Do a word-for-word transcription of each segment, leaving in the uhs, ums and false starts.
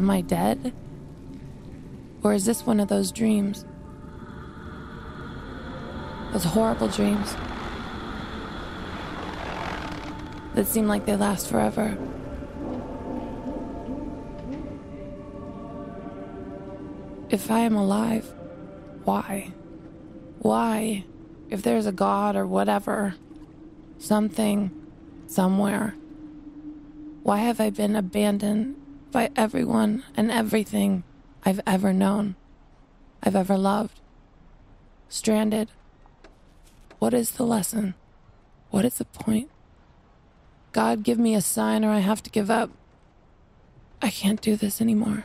Am I dead? Or is this one of those dreams? Those horrible dreams that seem like they last forever. If I am alive, why? Why? If there's a God or whatever, something, somewhere, why have I been abandoned by everyone and everything I've ever known, I've ever loved? Stranded. What is the lesson? What is the point? God, give me a sign or I have to give up. I can't do this anymore.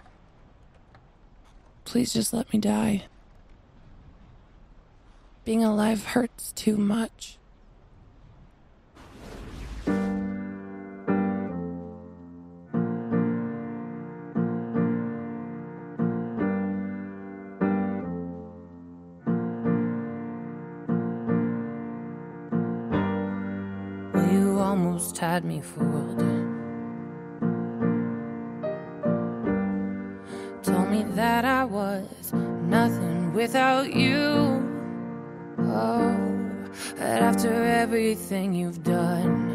Please just let me die. Being alive hurts too much. Well, you almost had me fooled. Told me that I was nothing without you. Oh, but after everything you've done,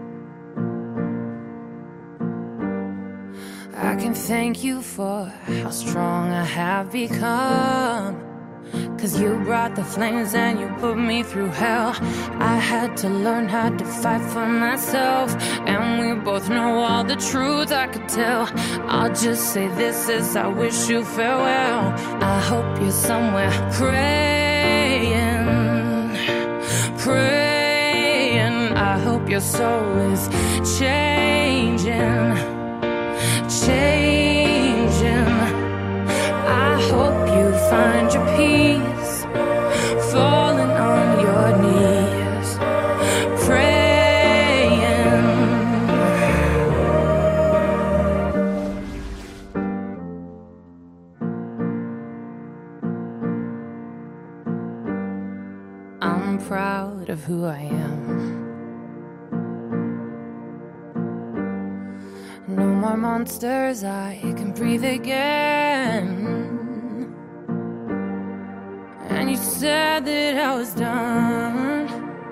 I can thank you for how strong I have become. 'Cause you brought the flames and you put me through hell. I had to learn how to fight for myself, and we both know all the truth I could tell. I'll just say this as I wish you farewell. I hope you're somewhere praying, praying. I hope your soul is changing, changing. I hope you find your peace, falling on your knees, praying. I'm proud of who I am. No more monsters, I can breathe again. And you said that I was done.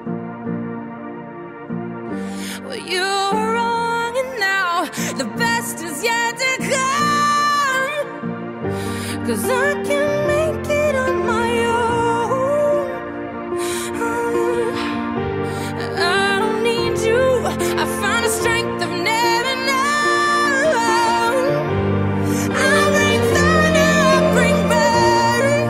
Well, you were wrong, and now the best is yet to come. 'Cause I can make it on my own. I don't need you. I found a strength I've never known. I'll bring thunder, I'll bring burn.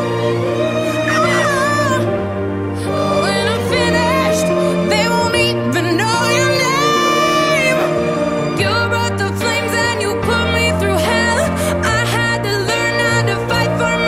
When I'm finished, they won't even know your name. You brought the flames and you put me through hell. I had to learn how to fight for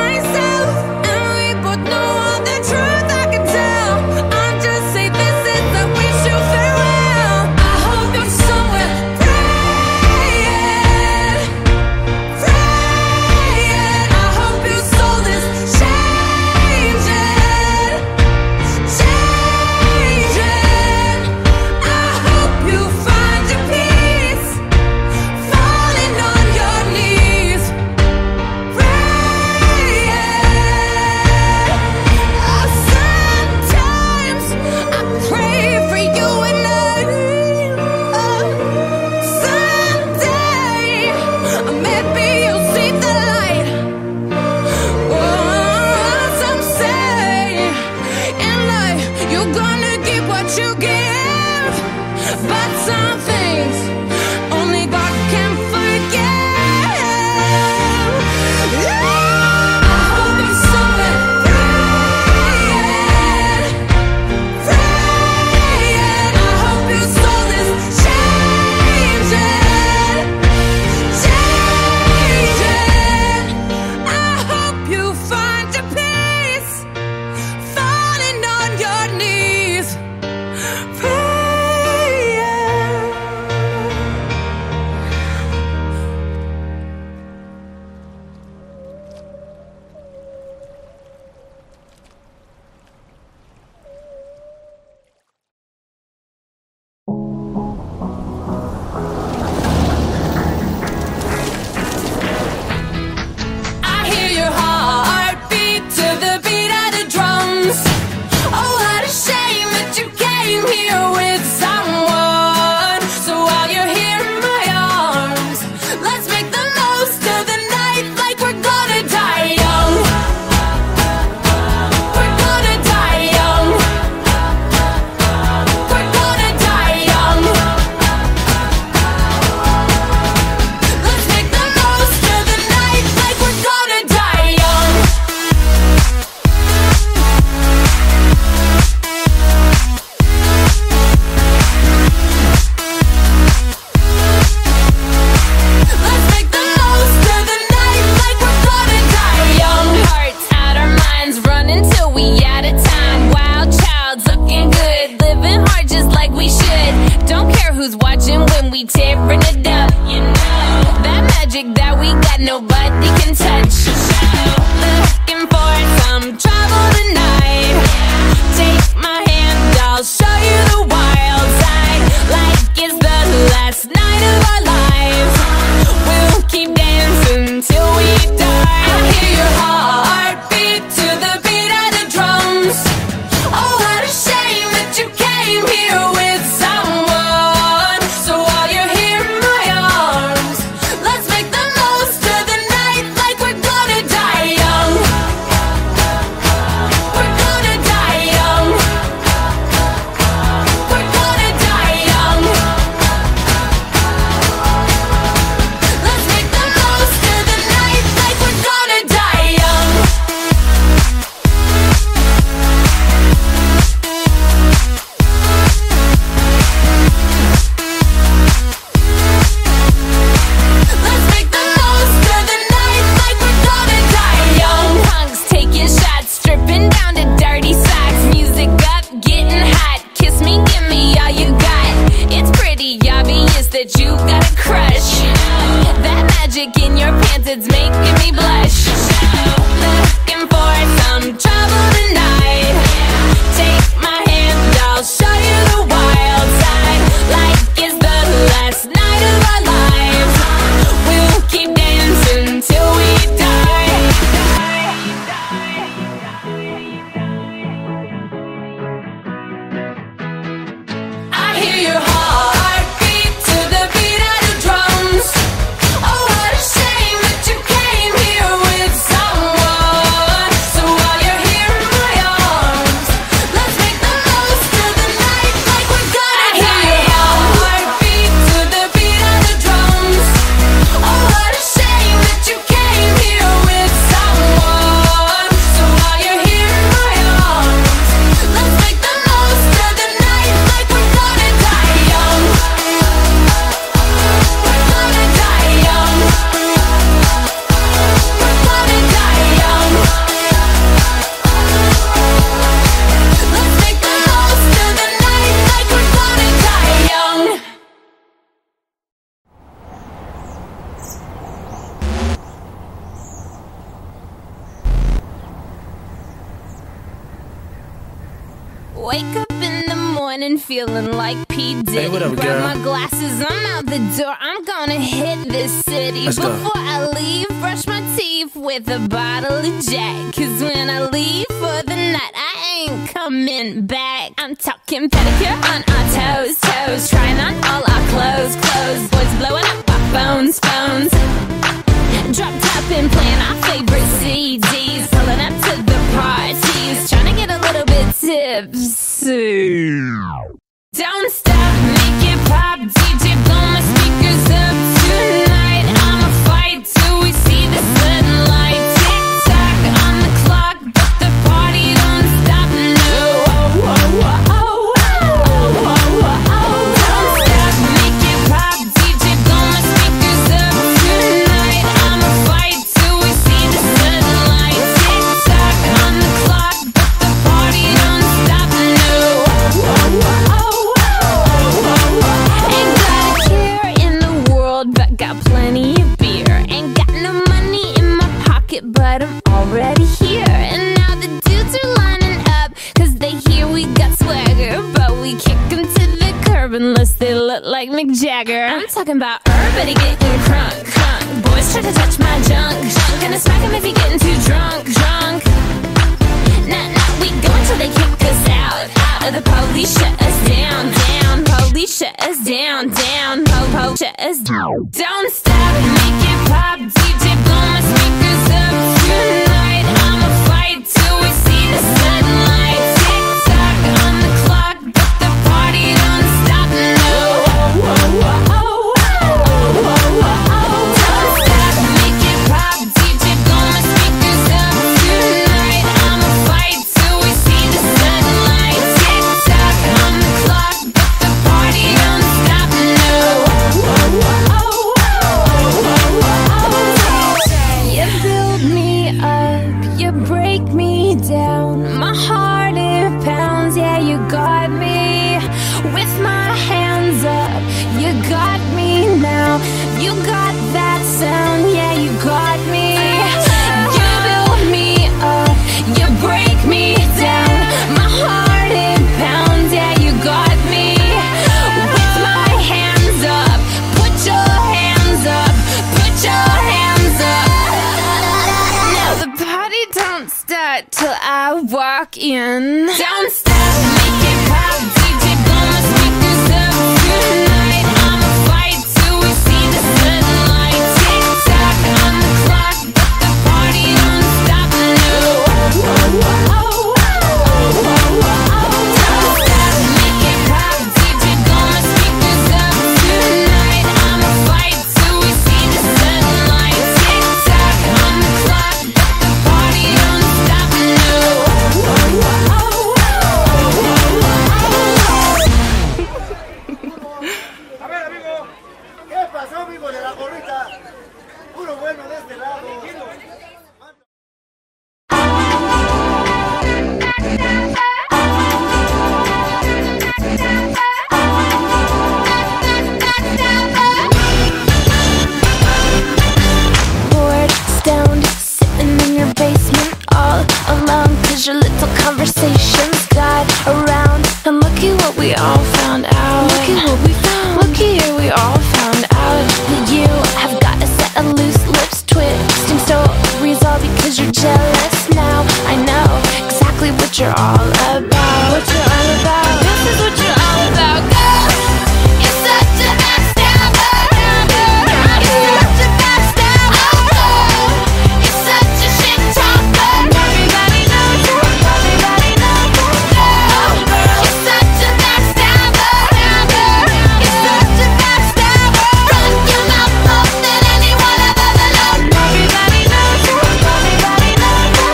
we tearing it up. You know that magic that we got, nobody can touch. Looking for some trouble tonight. Take my hand, I'll show you the wild side. Like it's the last night of our lives. We'll keep dancing till we die. I hear your heartbeat to the beat of the drums. Oh, what a shame that you came here with someone. So while you're here in my arms, let's make the most of the night like we're gonna die young. We're gonna die young. We're gonna die young. Let's make the most of the night like we're gonna die young. Let's make the most of the night like we're gonna die young. Punks taking shots, stripping down to dirty socks. Music up, getting hot. Kiss me, give me all you got. It's pretty obvious that you got a crush. That magic in your pants, it's making me blush. Looking for some trouble tonight. Take my hand, I'll show you the wild side. Like it's the last night of our lives. We'll keep dancing till we die. I hear your heartbeat to the beat of the drums. Oh, what a shame that you came here with someone. So while you're here in my arms, let's make the most of the night like we're gonna die. I hear your heartbeat to the beat of the drums. Oh, what a shame that you came here with someone. So while you're here in my arms, let's make the most of the night like we're gonna die young. We're gonna die young. We're gonna die young. Let's make the most of the night like we're gonna die young. Wake up in the morning feeling like P. Diddy. Hey, what up, Grab girl? my glasses, I'm out the door. I'm gonna hit this city. Let's go. Before I leave, brush my teeth with a bottle of Jack. Cause when I leave for the night, I ain't coming back. I'm talking pedicure on our toes, toes. Trying on all our clothes, clothes. Boys blowing up our phones, phones. Drop top and playing our favorite C Ds. Pulling up to the parties, trying to get a little bit tipsy. Don't stop, make it pop. D J, blow my speakers up tonight. I'ma fight till we see the sunlight. Tick tock on the clock, but the party don't stop. No. Oh, oh, oh, oh, oh, oh, oh, oh. Don't stop, make it pop. D J, blow my speakers up tonight. I'ma fight till we see the sunlight. Tick tock on the clock, but the party don't stop. No. Oh, oh, oh, oh, oh, oh. Ain't got a care in the world, but got plenty of beer. Ain't got no money in my pocket, but I'm already here. And now the dudes are lining up, cause they hear we got swagger. But we kick them to the curb unless they look like Mick Jagger. I'm talking about everybody getting crunk, crunk. Boys try to touch my junk, junk. Gonna smack him if he getting too drunk, drunk. Nah, nah, we go until they kick us out, out. Or the police shut us down, down. Police shut us down, down. Po, po, shut us down. Don't stop, make it pop. D J, blow my speakers up tonight. I'ma fight till we see the sunlight. Tick tock on the clock, but the party don't stop. No. Oh, oh, oh, oh, oh, oh, oh, oh. Don't stop, make it pop. D J, blow my speakers up tonight. I'ma fight till we see the sunlight. Tick tock on the clock, but the party don't stop. No. Oh, oh, oh, oh, oh, rock in. Don't stop, make it pop. D J blow my speakers up tonight. I'ma fight till we see the sunlight. Tick tock on the clock, but the party don't stop. No. Don't stop, make it pop. D J blow my speakers up tonight. I'ma fight till we see the sunlight. Tick tock on the clock, but the party don't stop. No. A ver, amigo, ¿qué pasó, amigo de la gorrita? Puro bueno de este lado. Bored, stoned, sitting in your basement all alone, 'cause your little conversations got around. And looky what we all found out. Looky what we found. Looky here, we all found out that you have got a set of loose lips, twisting stories all because you're jealous now. I know exactly what you're all about. What you're all about. This is what you're all about, girl. You're such a backstabber. You're such a backstabber. You're such a shit talker. Everybody knows you. Everybody knows you. Girl, you're such a backstabber. You're such a backstabber. Run your mouth more than anyone I've ever known. Everybody knows you. Everybody knows you.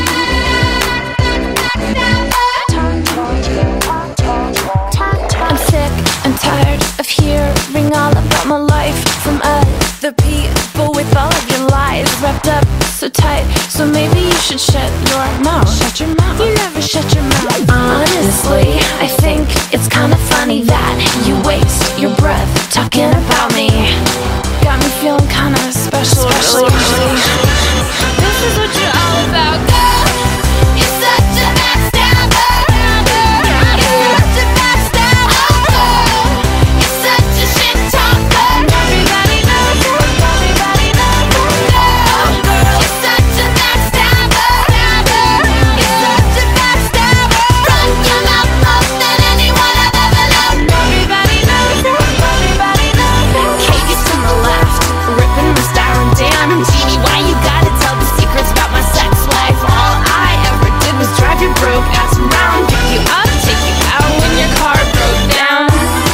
I'm sick and tired of hearing all about my life from other people with all of your lies wrapped up so tight. So maybe you should shut your mouth. Shut your mouth. You never shut your mouth. Honestly, I think it's kind of funny that you waste your breath talking about me. Got me feeling kind of special. Special. This is what you're all about, girl. You're such a backstabber. You're such a backstabber. You're such a shit talker. Everybody knows you. Everybody knows you. Girl, you're such a backstabber. You're such a backstabber. Run your mouth more than anyone I've ever known. Everybody knows you. Everybody knows you. Katie's to my left, ripping my styrofoam down. Jeannie, why you gotta tell the secrets about my sex life? All I ever did was drive your broke ass around, pick you up, take you out when your car broke down.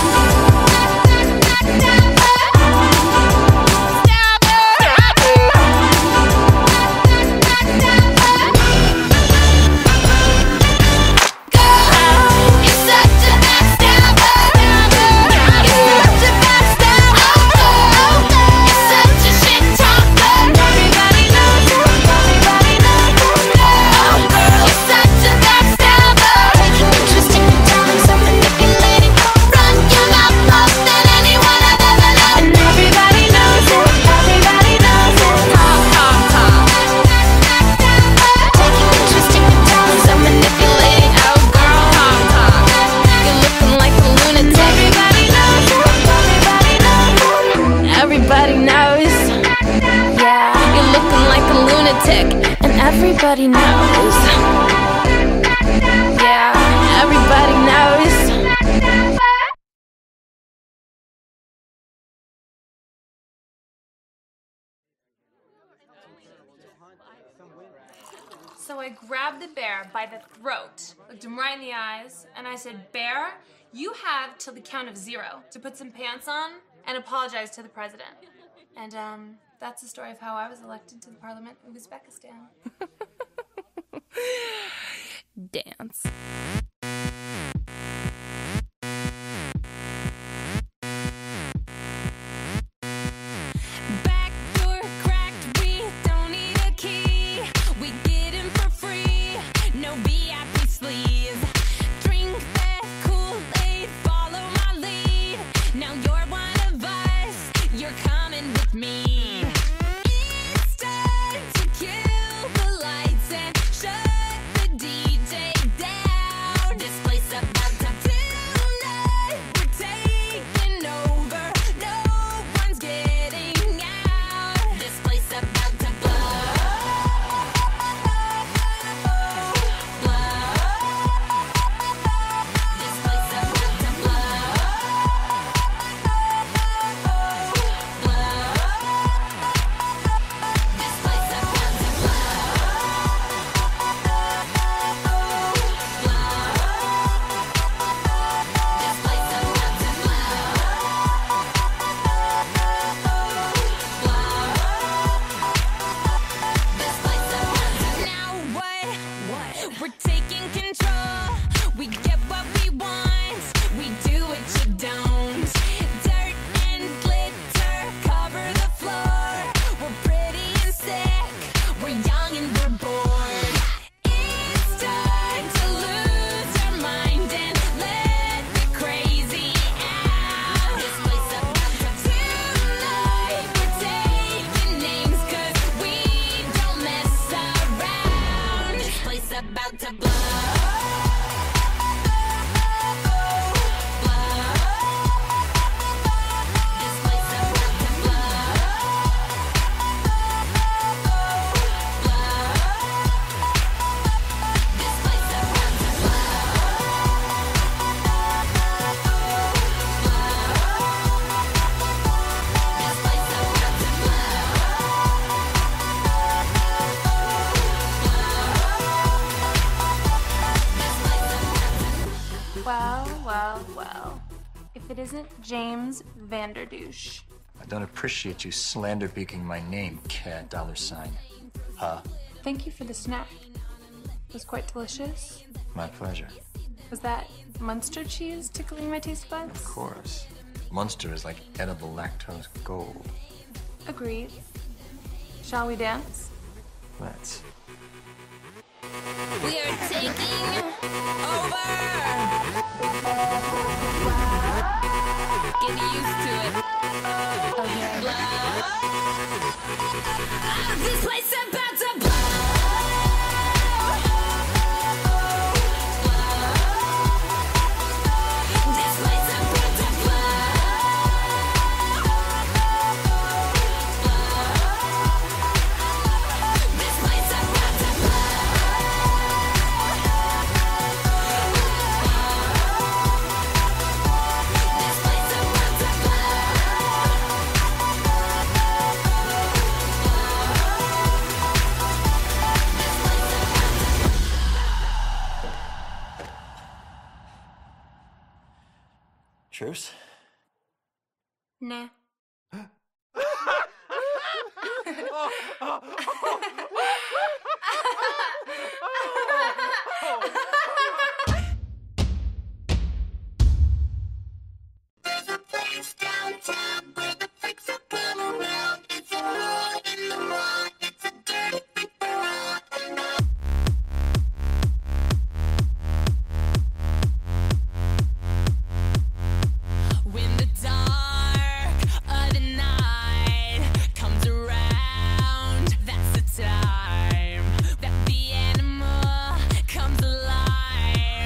You're such a backstabber. You're such a backstabber. You're such a shit talker. Everybody knows you. Everybody knows you. Girl, you're such a backstabber. Taking interest in your telling, so manipulating. Run your mouth more than anyone I've ever known. And everybody knows it. Everybody knows it. Talk, talk, talk. Taking interest in your telling, so manipulating. Oh, girl, talk, talk. You're looking like a lunatic. Everybody knows it. Everybody knows it. Everybody knows. Yeah, you're looking like a lunatic, and everybody knows. Yeah, everybody knows. So I grabbed the bear by the throat, looked him right in the eyes, and I said, "Bear, you have till the count of zero to put some pants on and apologize to the president." And um, that's the story of how I was elected to the parliament of Uzbekistan. Dance. Back door cracked, we don't need a key. We get in for free, no V I P sleeve. Drink that Kool-Aid, follow my lead. Now you're one of us, you're coming with me. It's time to kill the lights and shut the D J down. James Vanderdouche. I don't appreciate you slander-beaking my name, cat dollar sign. Huh? Thank you for the snack. It was quite delicious. My pleasure. Was that Munster cheese tickling my taste buds? Of course. Munster is like edible lactose gold. Agreed. Shall we dance? Let's. We are taking over. Get used to it. Okay. Ah, this place about to blow. This place about to blow. This place about to blow. This place about to blow. Truce? Nah. When the dark of the night comes around, that's the time that the animal comes alive.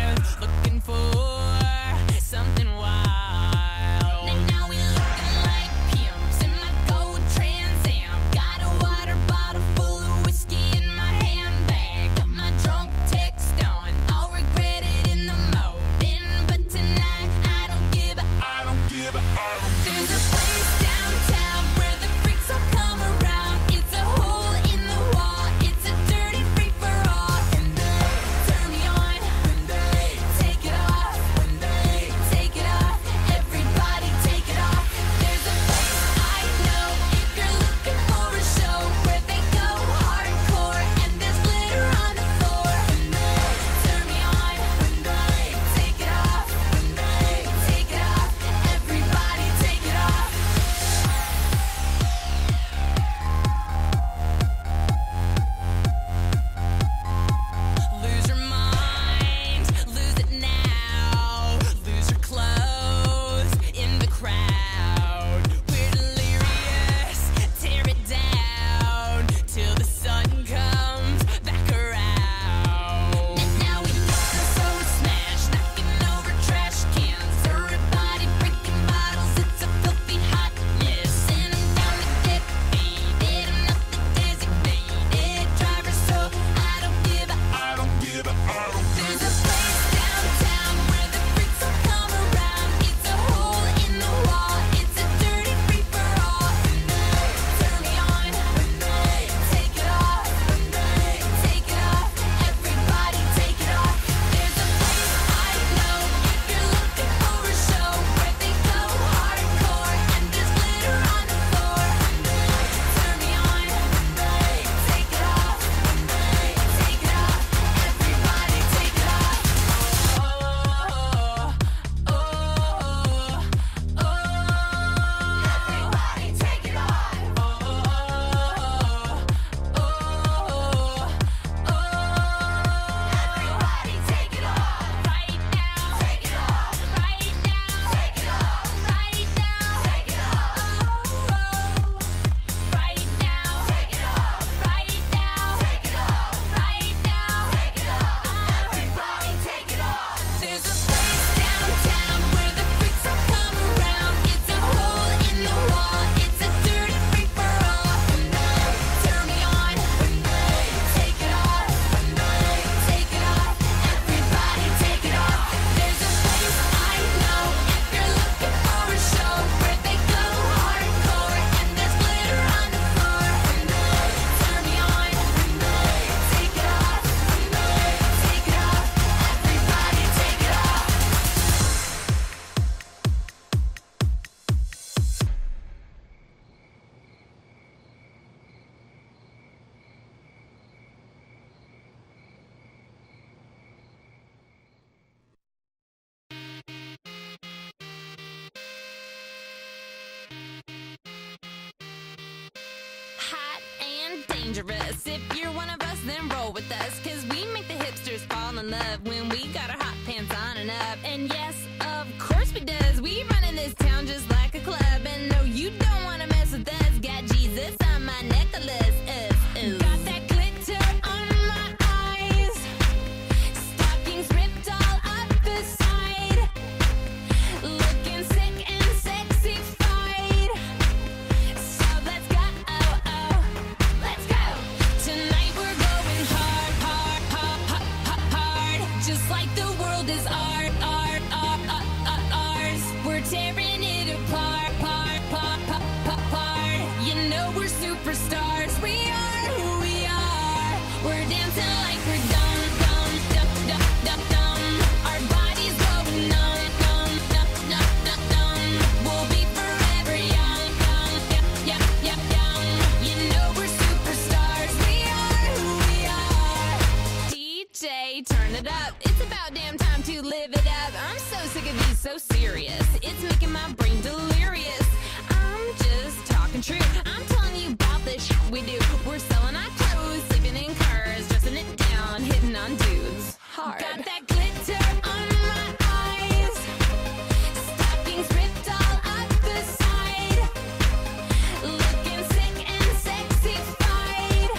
Hot and dangerous. If you're one of us, then roll with us, cause we make the hipsters fall in love when we got our hot pants on and up. And yes, of course we does. We run in this town just like a club. And no, you don't wanna mess with us. Got Jesus on my necklace. Uh, uh. Got that glitter on my eyes. Stockings ripped all up the side. Looking sick and sexified. So let's go, oh, oh, let's go. Tonight we're going hard, hard, hard, hard, hard. Just like the world is art, art, art, art, art, ours. We're tearing it apart, part, part, part, part, part. You know we're superstars. We are who we are. We're dancing like we're dumb, dumb, dumb, dumb, dumb, dumb. Our bodies going numb, numb, numb, numb, numb, numb. We'll be forever young, young, young, young, young, young. You know we're superstars. We are who we are. D J, turn it up. It's about damn time to live it up. I'm so sick of these so serious. It's making my brain delirious. I'm just talking true. I'm telling you about the shit we do. We're selling our clothes, sleeping in cars, dressing it down, hitting on dudes hard. Got that glitter on my eyes. Stockings ripped all up the side. Looking sick and sexified.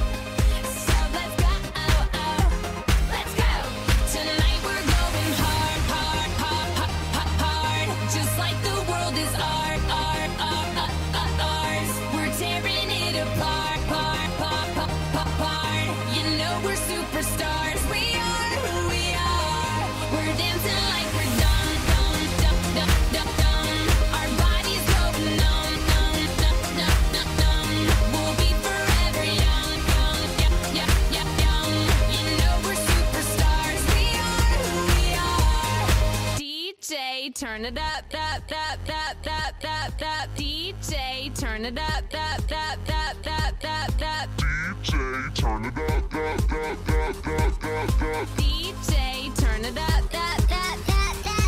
So let's go, oh, oh, let's go. Tonight we're going hard, hard, hard, hard, hard, hard. Just like the world is art, art, art, art, art, ours. We're tearing it apart, part, part, part, part, part. You know we're superstars. We are who we are. We're dancing like we're dumb, dumb, dumb, dumb, dumb, dumb. Our bodies going numb, numb, numb, numb, numb, numb. We'll be forever young, young, young, young, young, young. You know we're superstars. We are who we are. D J, turn it up, up, up, up, up, up, up. D J, turn it up, up, up, up, up, up, up. D J, turn it up, up, up, up, up, up, up. D J, turn it up, up, up, up, up, up, up.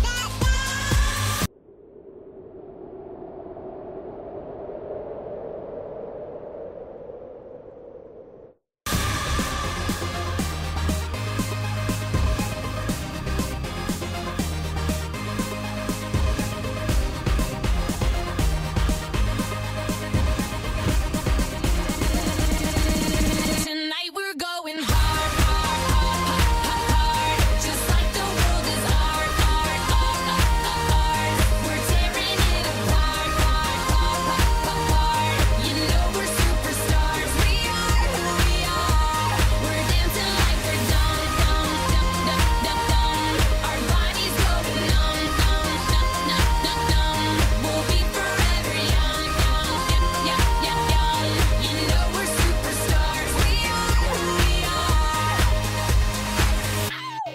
Tonight we're going hard, hard, hard, hard, hard. Just like the world is art, art, art, art, art, ours. We're tearing it apart, part, part, part, part, part. You know we're superstars. We are who we are. We're dancing like we're dumb, dumb, dumb, dumb, dumb, dumb. Our bodies going numb, numb, numb, numb, numb, numb. We'll be forever young, young, young, young, young, young. You know we're superstars. We are who we are. Ow!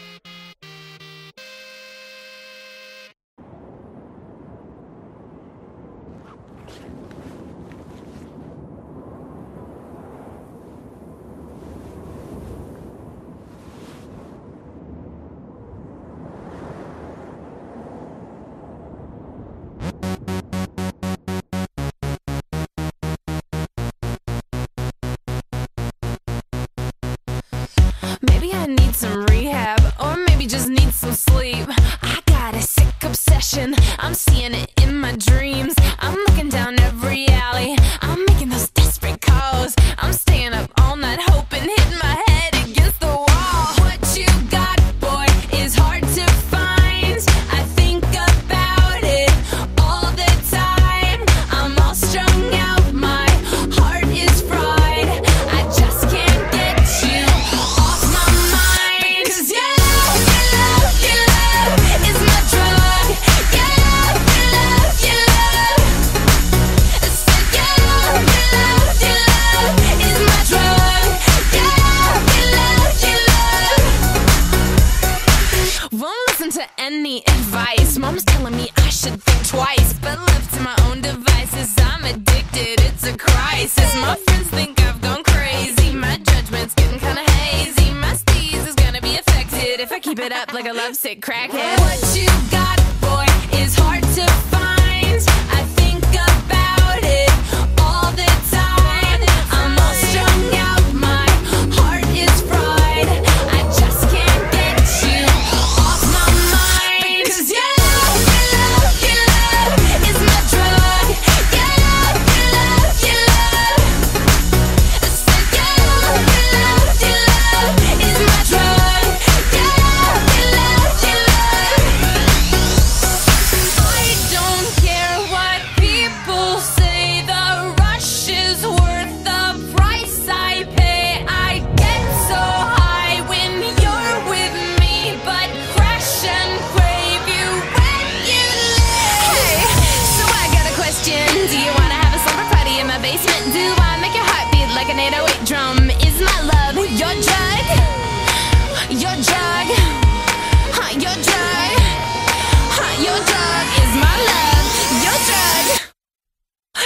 Maybe I need some rehab, or maybe just need some sleep. I got a sick obsession, I'm seeing it in my dreams. I'm looking down every alley, I'm making those desperate calls. I'm staying up all night hoping, hitting my head against the wall. What you got, boy, is hard to find. I think about it all the time. I'm all strung out, my heart is fried. I just can't get you off my mind. Cause your love, your love, your love is my drug. Your love, your love, your love. So your love, your love, your love is my drug. Your love, your love, your love. Won't listen to any advice. Mom's telling me I should think twice, but left to my own devices, I'm addicted. It's a crisis. My friends think I've gone crazy. My judgment's getting kinda hazy. My steez is gonna be affected if I keep it up like a lovesick crackhead. What you got, boy, is hard to find. I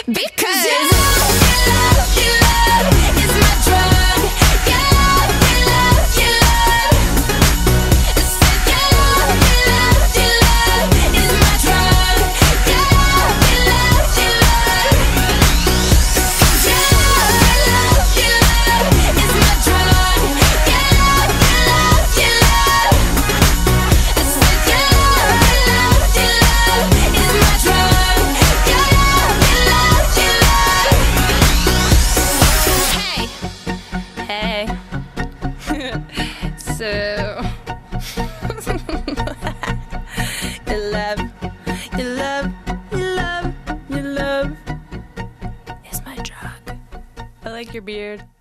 Because your love, your love, your love is my drug. Your love, your love, your love. I said your love, your love, your love is my drug. Your love, your love, your love. Your love, your love, your love is my drug. Your love, your love, your love. I said your love, your love, your love is my drug. Your love, your love, your love. Hey, hey. So, your love, your love, your love, your love is my drug. I like your beard.